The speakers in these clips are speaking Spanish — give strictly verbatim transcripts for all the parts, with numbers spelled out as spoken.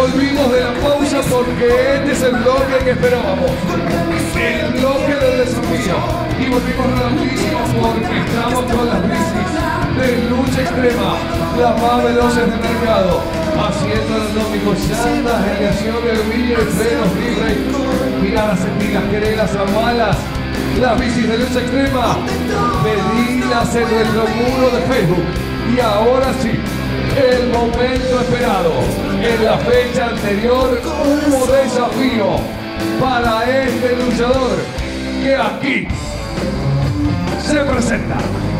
volvimos de la pausa porque este es el bloque que esperábamos. El bloque del desafío. Y volvimos rapidísimo porque estamos con las bicis de lucha extrema, las más veloces del mercado, haciendo el atómico, llantas, radiación de aluminio y frenos libres, miradas sentidas, querelas a balas. Las bicis de lucha extrema, pedidas en nuestro muro de Facebook. Y ahora sí, el momento esperado. En la fecha anterior hubo desafío para este luchador que aquí se presenta.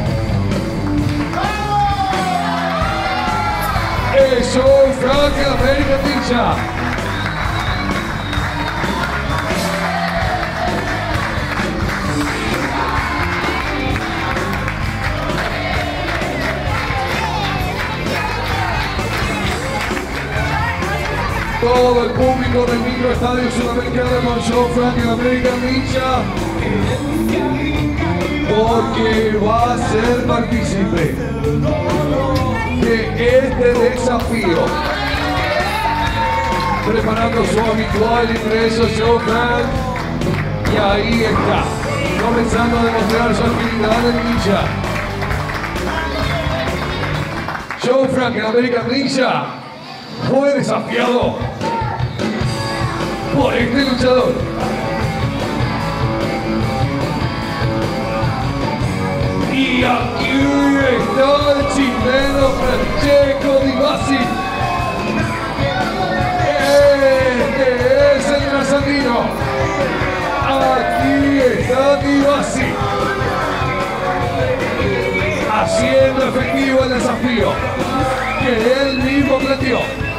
El Show Frank American Ninja. Todo el público del microestadio sudamericano con Show Frank American Ninja, porque va a ser partícipe de este desafío, preparando su habitual ingreso Show Frank, y ahí está, comenzando a demostrar su agilidad de ninja. Show Frank American Ninja fue desafiado por este luchador. Y aquí está el chileno Francesco Di Bassi. Este es el trasandino. Aquí está Di Bassi, haciendo efectivo el desafío que él mismo planteó.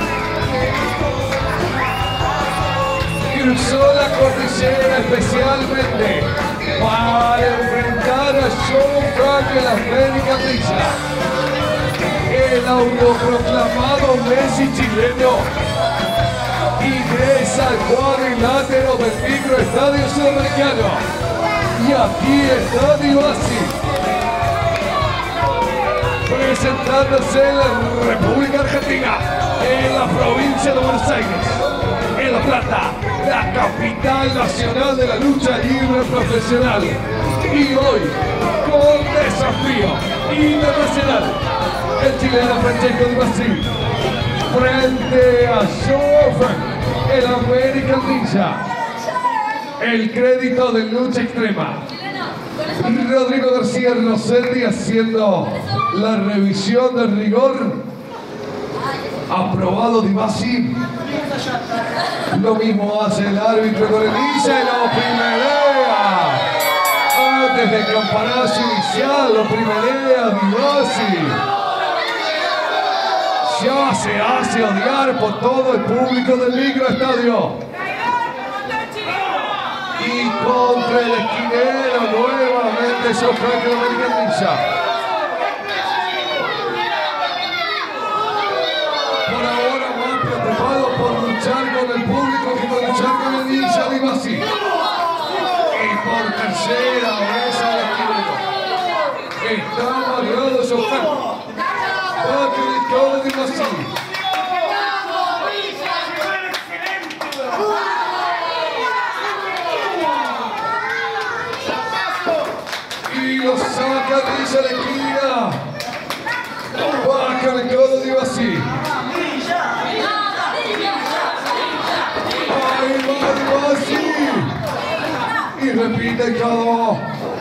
Cruzó la cordillera especialmente para enfrentar a Show Frank American Ninja, el autoproclamado Messi chileno. Ingresa al cuadrilátero del microestadio sudamericano. Y aquí está Di Bassi, presentándose en la República Argentina, en la provincia de Buenos Aires, en La Plata, la capital nacional de la lucha libre profesional. Y hoy, con desafío internacional, el chileno Francesco Di Bassi frente a Show Frank, el American Ninja, el crédito de lucha extrema. Y Rodrigo García Rossetti haciendo la revisión del rigor. Aprobado Di Bassi. Lo mismo hace el árbitro con el ninja y lo primerea. Antes del campanazo inicial, lo primerea Di Bassi. Ya se hace odiar por todo el público del microestadio. Y contra el esquinero nuevamente Show Frank American Ninja. Por ahora más preocupado por luchar con el público que por luchar con el ninja Di Bassi. Y por tercera vez al esquinero está mareado Show Frank. Di Bassi. Y lo saca Ninja de esquina. Baja el codo Di Bassi. Ahí va Di Bassi. Y repite el codo.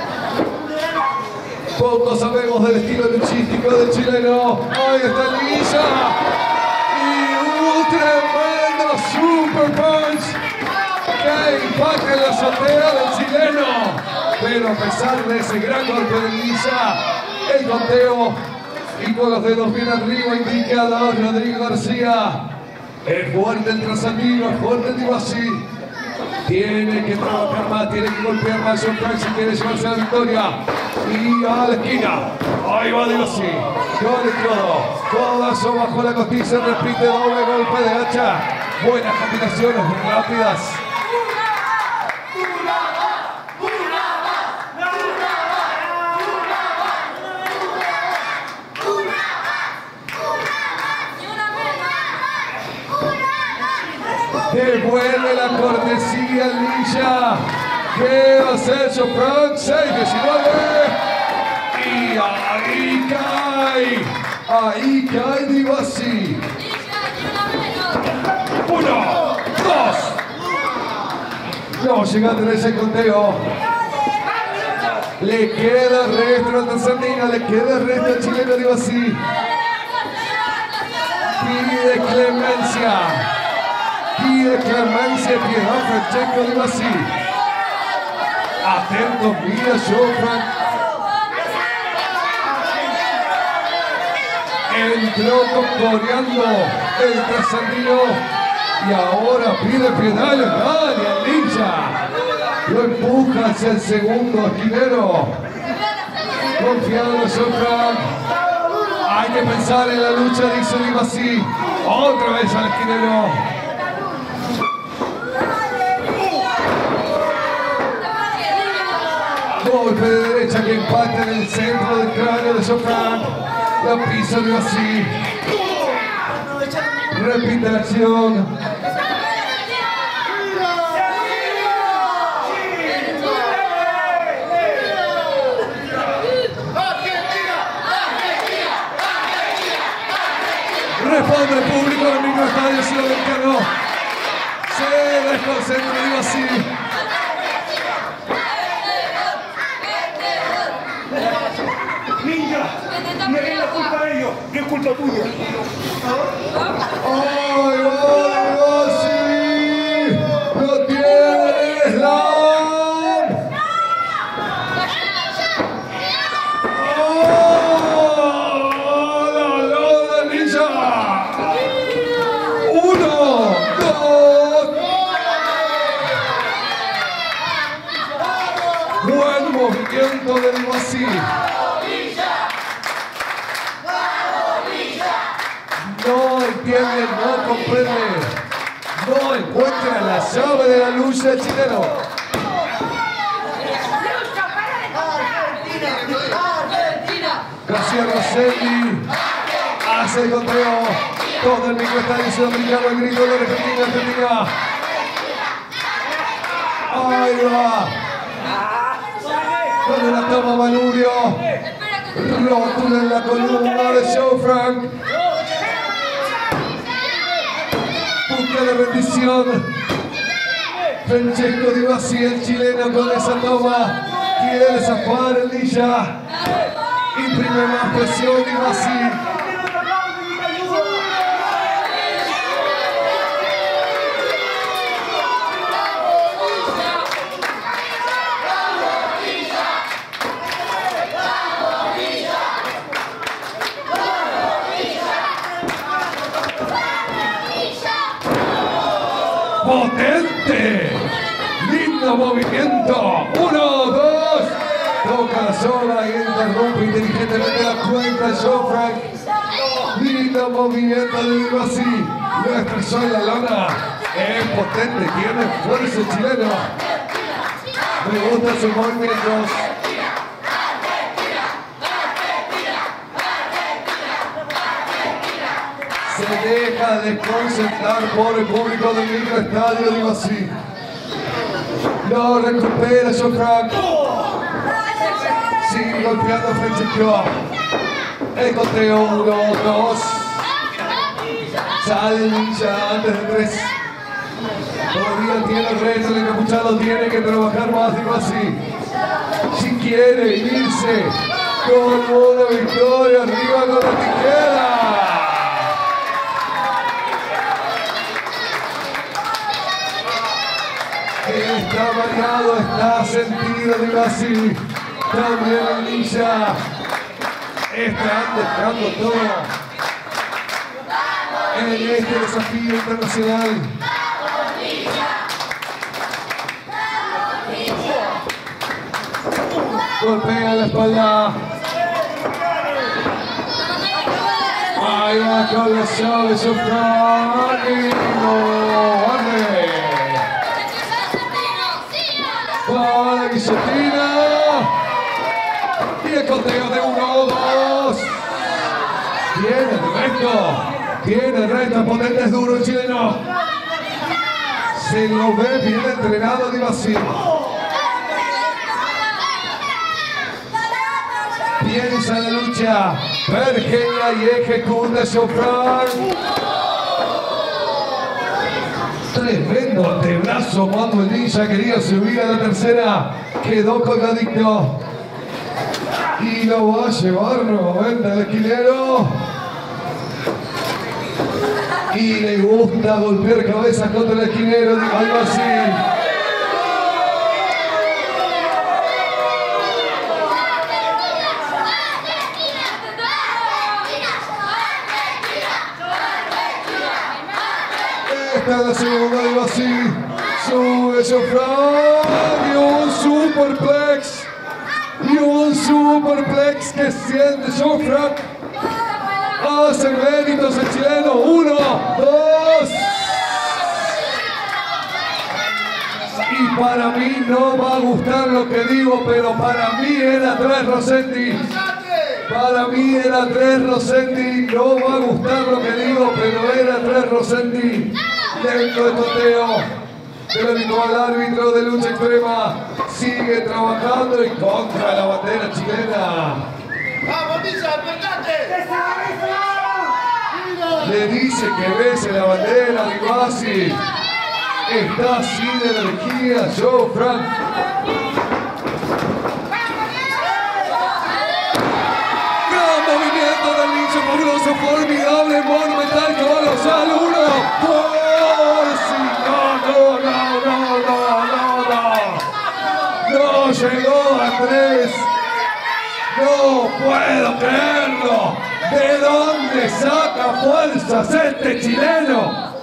Poco sabemos del estilo luchístico del chileno. Ahí está el ninja. Y un tremendo super punch que impacta en la azotea del chileno. Pero a pesar de ese gran golpe del ninja, el conteo y con los dedos bien arriba indica a Rodrigo García. Es fuerte el trasandino, es fuerte el Di Bassi. Tiene que trabajar más, tiene que golpear más Show Frank si quiere llevarse la victoria. Y a la esquina, ahí va Di Bassi, con el codo, codazo bajo la costilla, repite doble golpe de hacha. Buenas combinaciones, rápidas. Devuelve la cortesía al ninja. ¿Qué va a hacer Chopin? seis diecinueve. Y ahí cae. Ahí cae Divasi. Uno, dos. No, llegando en ese conteo. Le queda el resto al Tanzania, le queda el resto al chileno Divasi. Pide clemencia. Pide clemencia, piedad Francesco Divasi. Atento, mira Chopin. Entró coreando el trasandino y ahora pide piedad legal al ninja. Lo empuja hacia el segundo esquinero. Confiado en Chopin. Hay que pensar en la lucha, dice Divasi. Otra vez al esquinero. Golpe de derecha que impacta en el centro del cráneo de Chopin. La pisa Divasi. Repite la acción. Responde el público del microestadio sudamericano. Se desconcentra Divasi. Ninja, no es la culpa de ellos, no es culpa tuya. ¡Ay, Divasi! ¡Lo tiene el slam! ¡Oh! ¡La loda ninja! ¡Uno! ¡Dos! Buen movimiento de Divasi. No entiende, no comprende, no encuentra la llave de la lucha del chileno. García Rosselli hace el conteo. Todo el microestadio sudamericano, el grito de Argentina, Argentina. Ahí va. Con la toma Manurio. Rótula en la columna de Chopin. Busca la bendición. Francesco Divasi, el chileno, con esa toma quiere zafar el ninja. Imprime más presión Divasi. ¡Potente! ¡Lindo movimiento! ¡Uno, dos! Toca la soga y interrumpe inteligentemente la cuenta Chopin. ¡Lindo movimiento de Divasi! Nuestra sola lona es potente, tiene fuerza el chileno. Me gustan sus movimientos. Se deja desconcentrar por el público del microestadio Divasi. Lo recupera Chopin. Sigue golpeando a Francesco. El conteo uno, dos. Sale el ninja antes de tres. Todavía tiene el resto, el encapuchado tiene que trabajar más Divasi. Si quiere irse con una victoria arriba con la tijera. Está variado, está sentido Divasi. También el ninja. Están dejando todo en este desafío internacional. Golpea la espalda. Ahí va con la llave Chopin. No, barre. Para la guillotina. Y el conteo de uno, dos. Tiene el resto. Tiene el resto. Potente, es duro el chileno. Se lo ve bien entrenado Di Bassi. Piensa en la lucha, pergeña y ejecuta Shofran. Tremendo antebrazo, Manuel Ninja quería subir a la tercera, quedó colgadito. Y lo va a llevar nuevamente al esquinero. Y le gusta golpear cabeza contra el esquinero, algo así. Esta es la segunda, algo así. Sube Shofran y un superplex. Y un superplex que siente Shofran. Hace méritos el chileno. Uno, dos. Y para mí no va a gustar lo que digo, pero para mí era tres Rossetti. Para mí era tres Rossetti. No va a gustar lo que digo, pero era tres Rossetti. Dentro de toteo. El habitual árbitro de lucha extrema sigue trabajando en contra de la bandera chilena. ¡Vamos, Ninja, despertate! Le dice que bese la bandera, Di Bassi. Está sin energía, Shofran. Gran movimiento del Ninja fabuloso, formidable, monumental, que va a lograr uno. ¡Por si no, no, no, no, no, no! No llegó a tres. No puedo creerlo. ¿De dónde saca fuerzas este chileno?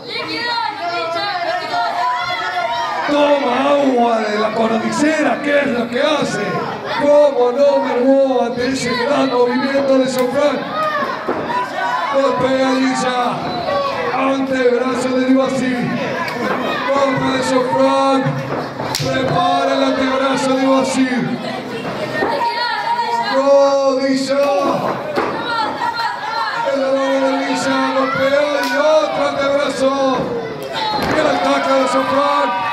Toma agua de la cordillera, ¿qué es lo que hace? ¿Cómo no mermó ante ese gran movimiento de Shofran? Golpea Ninja, antebrazo de Di Bassi. Golpe de Shofran, prepara el antebrazo de Di Bassi. Rodilla. El dolor de Ninja, golpea y otro antebrazo. Y el ataque de Shofran.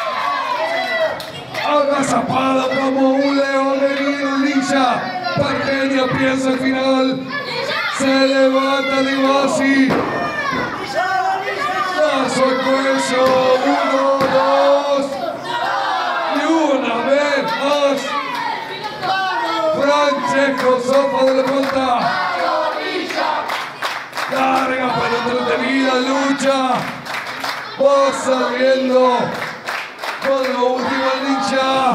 Agazapado como un león herido, Ninja. Pergeña piensa al final. Se levanta Di Bassi. Lazo el cuello. Uno, dos. Y una vez más. Francesco Sofa de la Punta. Larga pero entretenida lucha. Va saliendo. Con lo último el Ninja.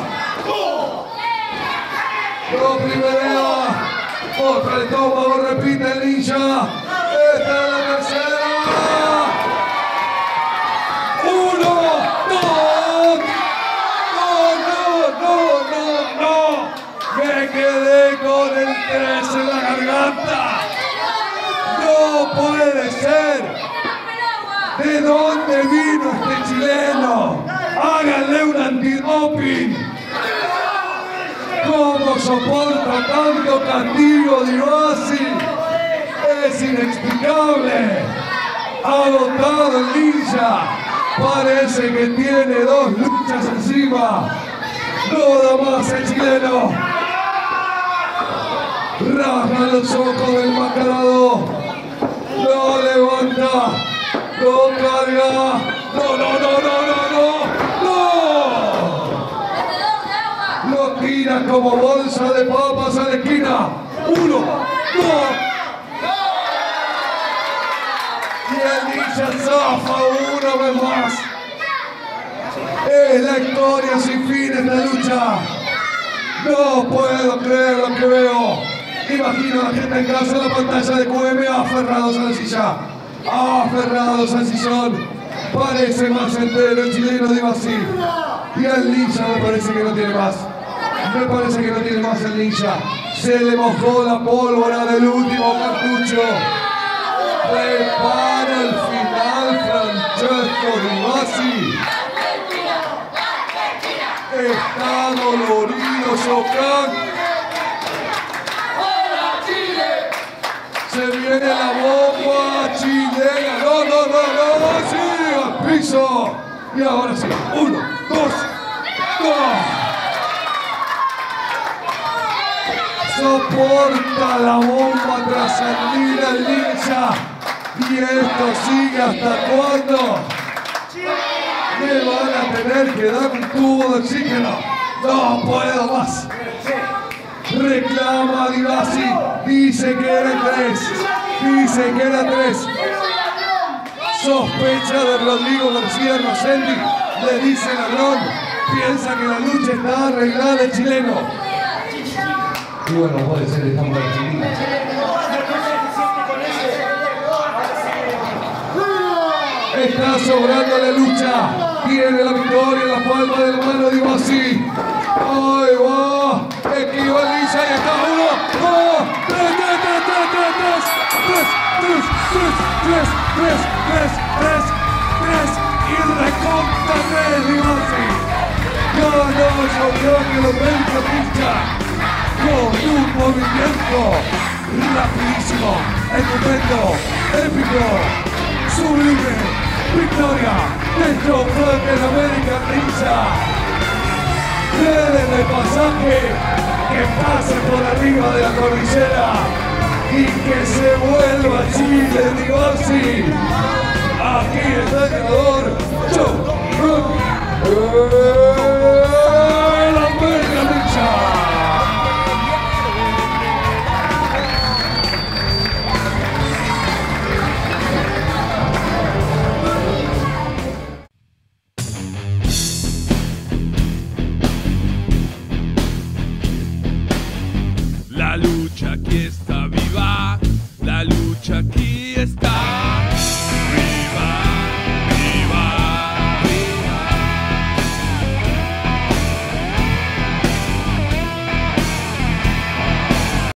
Lo primerea. Otra estómago, repite el Ninja. Esta es la tercera. Uno, dos. No, no, no, no, no. Me quedé con el tres en la garganta. No puede ser. ¿De dónde vino este chileno? Háganle un antidoping. ¿Cómo soporta tanto castigo Di Bassi? Es inexplicable. Agotado el Ninja. Parece que tiene dos luchas encima. No da más el chileno. Rasga los ojos del mascarado. Lo levanta. Lo carga. No, no, no, no, no, no. Lo tira como bolsa de papas a la esquina. Uno, dos. Y el Ninja zafa una vez más. Es la historia sin fin esta lucha. No puedo creer lo que veo. Imagino a la gente en casa en la pantalla de Q M aferrados a la silla. Aferrados al sillón. Parece más entero el chileno Di Bassi. Y el Ninja me parece que no tiene más. Me parece que no tiene más el Ninja. Se le mojó la pólvora del último cartucho. Prepara el final Francesco Di Bassi. Está dolorido Shofran. Se viene la bomba chilena. No, no, no, no. Sí, al piso. Y ahora sí, uno, dos, dos. Soporta la bomba trasandina el ninja. Y esto sigue hasta cuándo. Me van a tener que dar un tubo de oxígeno. No puedo más. Reclama a Divasi. Dice que era tres. Dice que era tres. Sospecha de Rodrigo García Rossendi. Le dice ladrón. Piensa que la lucha está arreglada el chileno. Y bueno, puede ser esta mujer chilena. Está sobrando la lucha. Tiene la victoria en la palma de la mano de Divasi. Ahí va. Equivaliza y acá uno, dos, tres, tres, tres, tres, tres, tres, tres, tres, tres, tres, tres, tres, tres, y recontra tres, Divasi. No, no, yo creo que lo ven pincha con un movimiento rapidísimo, estupendo, épico, sublime. Victoria dentro del American Ninja. Denle pasaje, que pase por arriba de la cordillera y que se vuelva a Chile, Divasi. Aquí está el ganador, Joe Rock, el American Ninja. La lucha aquí está viva, la lucha aquí está